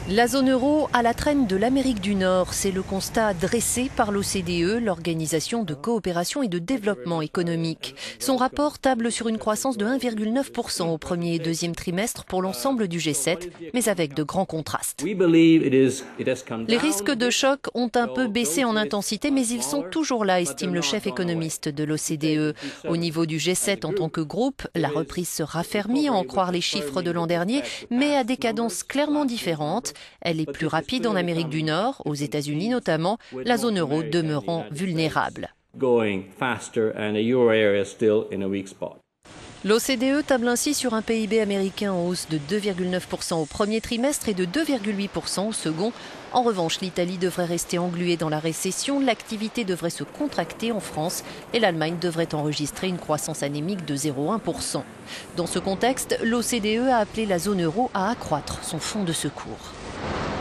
La zone euro à la traîne de l'Amérique du Nord, c'est le constat dressé par l'OCDE, l'Organisation de coopération et de développement économique. Son rapport table sur une croissance de 1,9% au premier et deuxième trimestre pour l'ensemble du G7, mais avec de grands contrastes. Les risques de choc ont un peu baissé en intensité, mais ils sont toujours là, estime le chef économiste de l'OCDE. Au niveau du G7 en tant que groupe, la reprise se raffermit, à en croire les chiffres de l'an dernier, mais à des cadences clairement différentes. Elle est plus rapide en Amérique du Nord, aux États-Unis notamment, la zone euro demeurant vulnérable. L'OCDE table ainsi sur un PIB américain en hausse de 2,9% au premier trimestre et de 2,8% au second. En revanche, l'Italie devrait rester engluée dans la récession, l'activité devrait se contracter en France et l'Allemagne devrait enregistrer une croissance anémique de 0,1%. Dans ce contexte, l'OCDE a appelé la zone euro à accroître son fonds de secours.